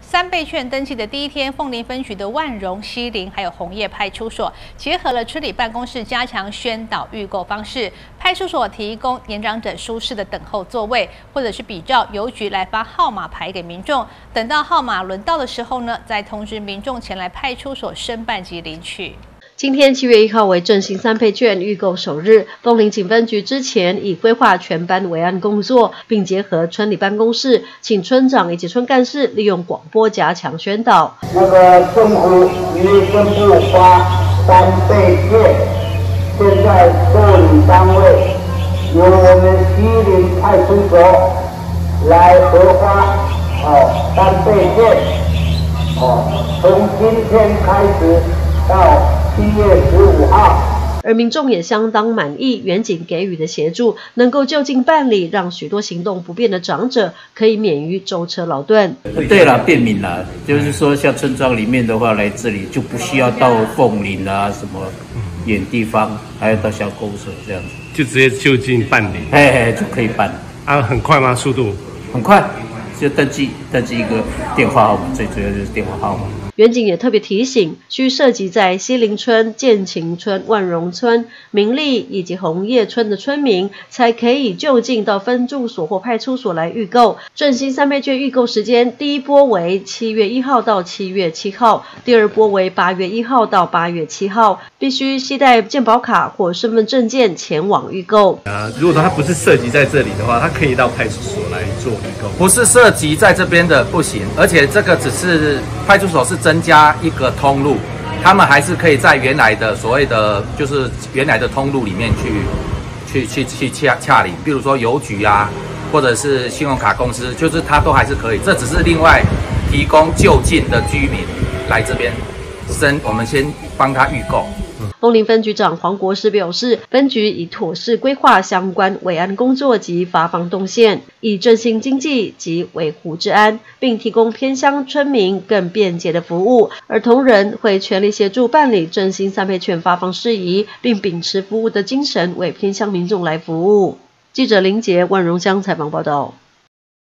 3倍券登记的第一天，凤林分局的万荣、西林还有红叶派出所结合了村里办公室加强宣导预购方式，派出所提供年长者舒适的等候座位，或者是比照邮局来发号码牌给民众。等到号码轮到的时候呢，再通知民众前来派出所申办及领取。 今天7月1号为振兴3倍券预购首日，凤林警分局之前已规划全班维安工作，并结合村里办公室，请村长以及村干事利用广播加强宣导。 政府已宣布发3倍券，现在受理单位由我们西林派出所来核发3倍券，从今天开始到7月15号， 而民众也相当满意远警给予的协助，能够就近办理，让许多行动不便的长者可以免于舟车劳顿。 对啦，便民啦，就是说像村庄里面的话，来这里就不需要到凤林啊什么远地方，还要到小公所这样子， 就直接就近办理， 就可以办。 啊，很快吗？速度很快，就登记一个电话号码，最主要就是电话号码。 远警也特别提醒，需涉及在西林村、建琴村、万荣村、明利以及红叶村的村民，才可以就近到分驻所或派出所来预购。振兴3倍券预购时间，第一波为7月1号到7月7号，第二波为8月1号到8月7号，必须携带健保卡或身份证件前往预购。 如果说它不是涉及在这里的话，它可以到派出所来做预购。 不是涉及在这边的不行，而且这个只是派出所是增加一个通路，他们还是可以在原来的所谓的就是原来的通路里面去洽领，比如说邮局啊，或者是信用卡公司，就是它都还是可以。这只是另外提供就近的居民来这边我们先帮他预购。 凤林分局长黄国师表示，分局已妥善规划相关维安工作及发放动线，以振兴经济及维护治安，并提供偏乡村民更便捷的服务。而同仁会全力协助办理振兴3倍券发放事宜，并秉持服务的精神，为偏乡民众来服务。记者林杰、万荣乡采访报道。